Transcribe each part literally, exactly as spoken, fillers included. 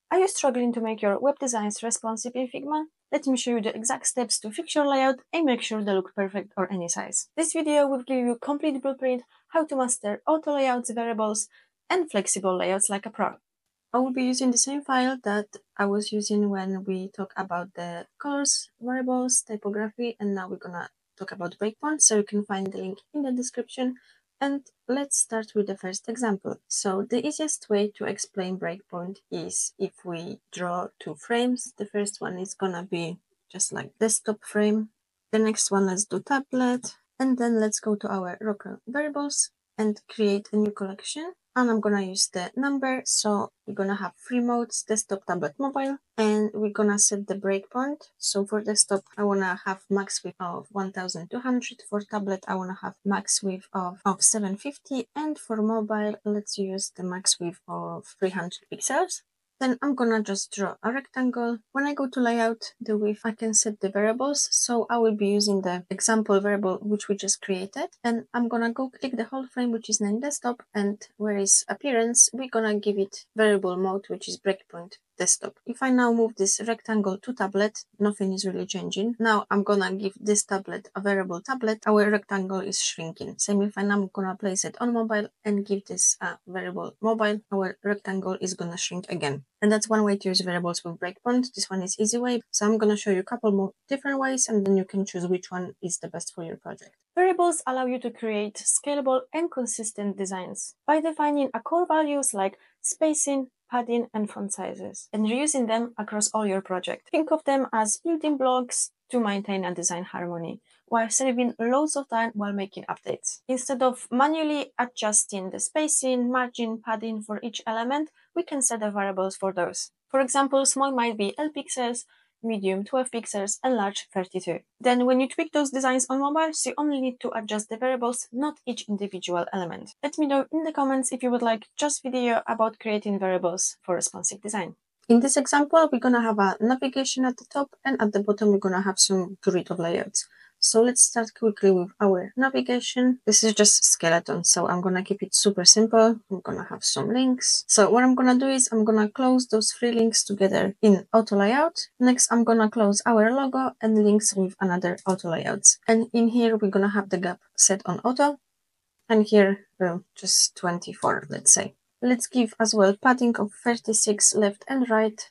Are you struggling to make your web designs responsive in Figma? Let me show you the exact steps to fix your layout and make sure they look perfect or any size. This video will give you a complete blueprint how to master auto layouts, variables, and flexible layouts like a pro. I will be using the same file that I was using when we talk about the colors, variables, typography, and now we're gonna talk about breakpoints, so you can find the link in the description. And let's start with the first example. So the easiest way to explain breakpoint is if we draw two frames. The first one is gonna be just like desktop frame. The next one, let's do tablet. And then let's go to our local variables and create a new collection. And I'm gonna use the number. So we're gonna have three modes: desktop, tablet, mobile. And we're gonna set the breakpoint. So for desktop, I wanna have max width of one thousand two hundred. For tablet, I wanna have max width of, of seven fifty. And for mobile, let's use the max width of three hundred pixels. Then I'm gonna just draw a rectangle. When I go to layout, the width, I can set the variables. So I will be using the example variable which we just created. And I'm gonna go click the whole frame which is named desktop, and where is appearance, we're gonna give it variable mode which is breakpoint desktop. If I now move this rectangle to tablet, nothing is really changing. Now I'm gonna give this tablet a variable tablet, our rectangle is shrinking. Same if I now gonna place it on mobile and give this a variable mobile, our rectangle is gonna shrink again. And that's one way to use variables with breakpoint. This one is easy way. So I'm gonna show you a couple more different ways, and then you can choose which one is the best for your project. Variables allow you to create scalable and consistent designs by defining a core values like spacing, padding, and font sizes, and reusing them across all your project. Think of them as building blocks to maintain and design harmony, while saving loads of time while making updates. Instead of manually adjusting the spacing, margin, padding for each element, we can set the variables for those. For example, small might be L pixels, medium twelve pixels, and large thirty-two. Then when you tweak those designs on mobiles, you only need to adjust the variables, not each individual element. Let me know in the comments if you would like just video about creating variables for responsive design. In this example, we're gonna have a navigation at the top, and at the bottom we're gonna have some grid of layouts. So let's start quickly with our navigation. This is just skeleton, so I'm gonna keep it super simple. I'm gonna have some links. So what I'm gonna do is I'm gonna close those three links together in auto layout. Next, I'm gonna close our logo and links with another auto layouts. And in here, we're gonna have the gap set on auto. And here, well, just twenty-four, let's say. Let's give as well padding of thirty-six left and right,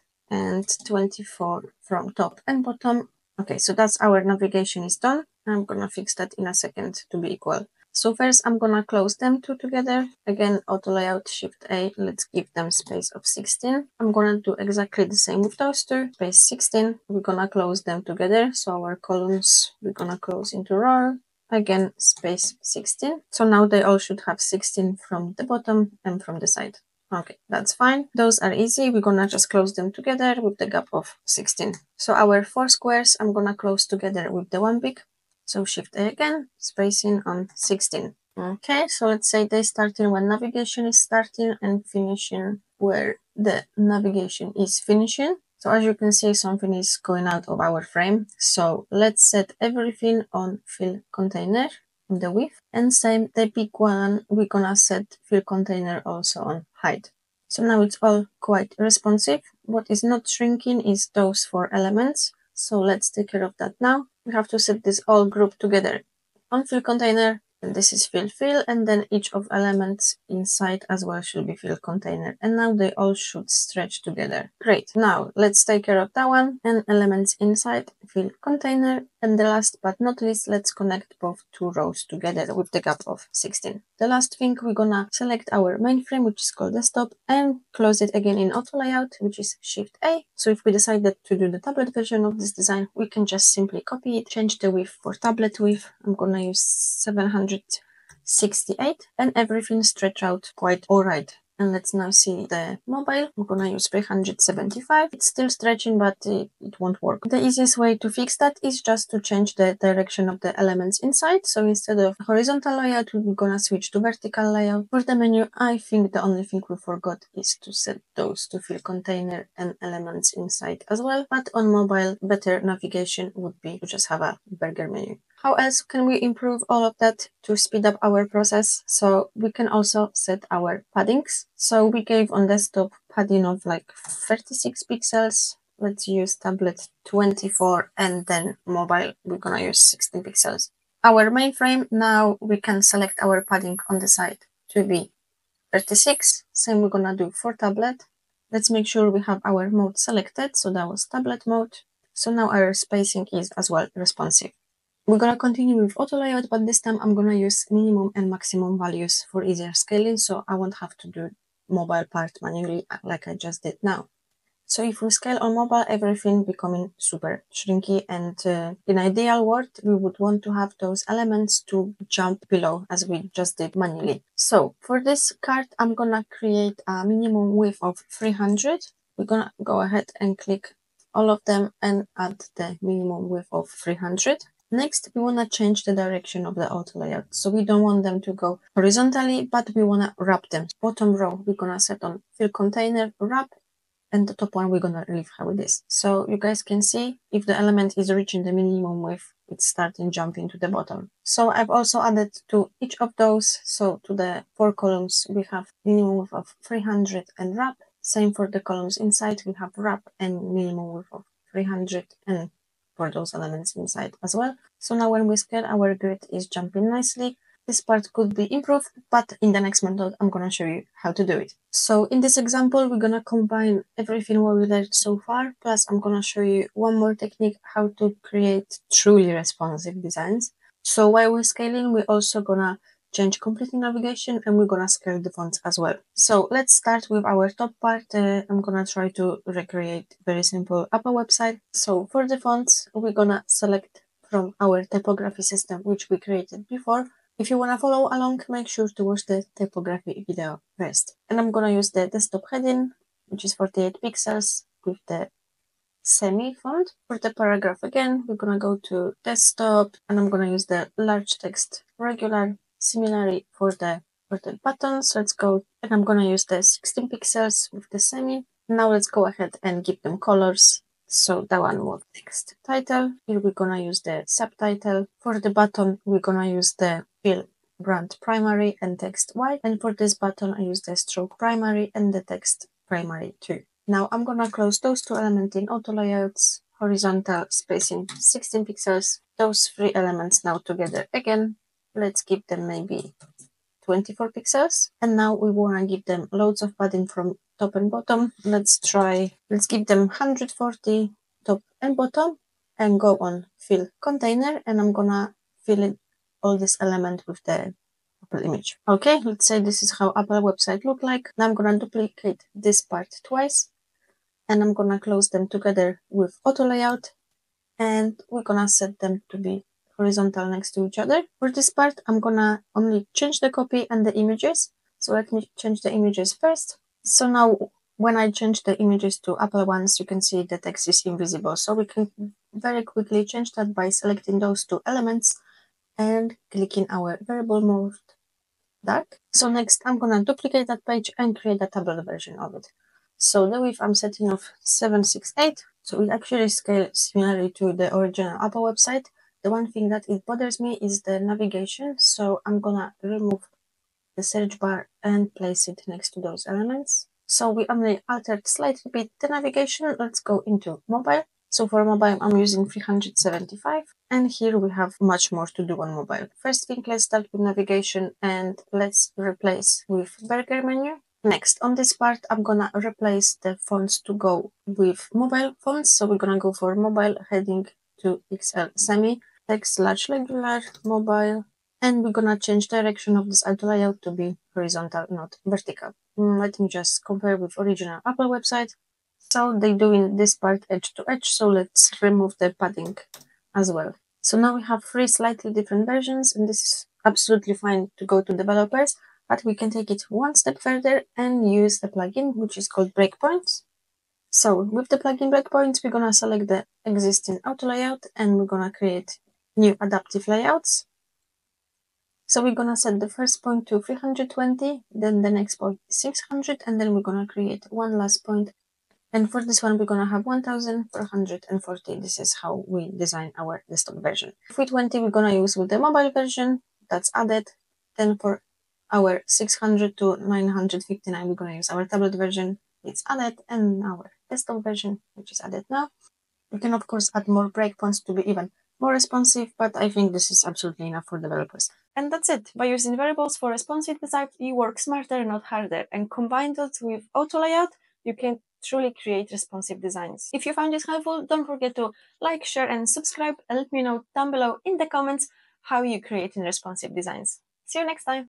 and twenty-four from top and bottom. Okay, so that's our navigation is done. I'm gonna fix that in a second to be equal. So first I'm gonna close them two together. Again, auto layout, shift A, let's give them space of sixteen. I'm gonna do exactly the same with those two, space sixteen. We're gonna close them together. So our columns, we're gonna close into row. Again, space sixteen. So now they all should have sixteen from the bottom and from the side. Okay, that's fine. Those are easy. We're gonna just close them together with the gap of sixteen. So our four squares, I'm gonna close together with the one big. So shift A again, spacing on sixteen. Okay, so let's say they starting when navigation is starting and finishing where the navigation is finishing. So as you can see, something is going out of our frame. So let's set everything on fill container, the width, and same the big one, we're gonna set fill container also on height. So now it's all quite responsive. What is not shrinking is those four elements. So let's take care of that now. We have to set this all group together on fill container. And this is fill fill, and then each of elements inside as well should be fill container, and now they all should stretch together. Great. Now let's take care of that one, and elements inside fill container, and the last but not least, let's connect both two rows together with the gap of sixteen. The last thing, we're gonna select our main frame, which is called desktop, and close it again in auto layout, which is shift A. So if we decided to do the tablet version of this design, we can just simply copy it, change the width for tablet width. I'm gonna use seven hundred sixty-eight, and everything stretch out quite alright. And let's now see the mobile. I'm gonna use three hundred seventy-five. It's still stretching, but it, it won't work. The easiest way to fix that is just to change the direction of the elements inside. So instead of horizontal layout, we're gonna switch to vertical layout. For the menu, I think the only thing we forgot is to set those to fill container and elements inside as well. But on mobile, better navigation would be to just have a burger menu. How else can we improve all of that to speed up our process? So we can also set our paddings. So we gave on desktop padding of like thirty-six pixels. Let's use tablet twenty-four, and then mobile we're gonna use sixteen pixels. Our mainframe, now we can select our padding on the side to be thirty-six. Same we're gonna do for tablet. Let's make sure we have our mode selected. So that was tablet mode. So now our spacing is as well responsive. We're gonna continue with auto layout, but this time I'm gonna use minimum and maximum values for easier scaling, so I won't have to do mobile part manually like I just did now. So if we scale on mobile, everything becoming super shrinky, and uh, in ideal world, we would want to have those elements to jump below as we just did manually. So for this card, I'm gonna create a minimum width of three hundred. We're gonna go ahead and click all of them and add the minimum width of three hundred. Next, we want to change the direction of the auto layout. So we don't want them to go horizontally, but we want to wrap them. Bottom row, we're going to set on fill container, wrap, and the top one, we're going to leave how it is. So you guys can see if the element is reaching the minimum width, it's starting jumping to the bottom. So I've also added to each of those. So to the four columns, we have minimum width of three hundred and wrap. Same for the columns inside, we have wrap and minimum width of three hundred and for those elements inside as well. So now when we scale, our grid is jumping nicely. This part could be improved, but in the next method, I'm going to show you how to do it. So in this example, we're going to combine everything what we learned so far, plus I'm going to show you one more technique, how to create truly responsive designs. So while we're scaling, we're also going to change completely navigation, and we're gonna scale the fonts as well. So let's start with our top part. Uh, I'm gonna try to recreate very simple Apple website. So for the fonts, we're gonna select from our typography system, which we created before. If you wanna follow along, make sure to watch the typography video first. And I'm gonna use the desktop heading, which is forty-eight pixels with the semi font. For the paragraph again, we're gonna go to desktop, and I'm gonna use the large text regular. Similarly for the for the buttons, let's go, and I'm gonna use the sixteen pixels with the semi. Now let's go ahead and give them colors. So that one was text title. Here we're gonna use the subtitle. For the button, we're gonna use the fill brand primary and text white. And for this button, I use the stroke primary and the text primary too. Now I'm gonna close those two elements in auto layouts, horizontal spacing sixteen pixels. Those three elements now together again. Let's give them maybe twenty-four pixels. And now we want to give them loads of padding from top and bottom. Let's try, let's give them one hundred forty top and bottom, and go on fill container, and I'm gonna fill it all this element with the Apple image. Okay, let's say this is how Apple website look like. Now I'm gonna duplicate this part twice, and I'm gonna close them together with auto layout, and we're gonna set them to be horizontal next to each other. For this part, I'm gonna only change the copy and the images. So let me change the images first. So now when I change the images to Apple ones, you can see the text is invisible. So we can very quickly change that by selecting those two elements and clicking our variable mode dark. So next I'm gonna duplicate that page and create a tablet version of it. So the width I'm setting of seven sixty-eight. So it actually scales similarly to the original Apple website. The one thing that it bothers me is the navigation. So I'm gonna remove the search bar and place it next to those elements. So we only altered slightly bit the navigation. Let's go into mobile. So for mobile, I'm using three hundred seventy-five, and here we have much more to do on mobile. First thing, let's start with navigation, and let's replace with burger menu. Next, on this part, I'm gonna replace the fonts to go with mobile fonts. So we're gonna go for mobile heading to X L semi, text large regular, mobile, and we're gonna change direction of this auto layout to be horizontal, not vertical. Mm, let me just compare with original Apple website. So they're doing this part edge to edge, so let's remove the padding as well. So now we have three slightly different versions, and this is absolutely fine to go to developers, but we can take it one step further and use the plugin, which is called Breakpoints. So with the plugin Breakpoints, we're gonna select the existing auto layout, and we're gonna create new adaptive layouts. So we're gonna set the first point to three hundred twenty, then the next point six hundred, and then we're gonna create one last point And for this one, we're gonna have one thousand four hundred forty. This is how we design our desktop version. three twenty, we're gonna use with the mobile version. That's added. Then for our six hundred to nine hundred fifty-nine, we're gonna use our tablet version. It's added, and our desktop version, which is added now. We can of course add more breakpoints to be even more responsive, but I think this is absolutely enough for developers. And that's it. By using variables for responsive design, you work smarter, not harder, and combine that with auto layout, you can truly create responsive designs. If you found this helpful, don't forget to like, share, and subscribe, and let me know down below in the comments how you create in responsive designs. See you next time!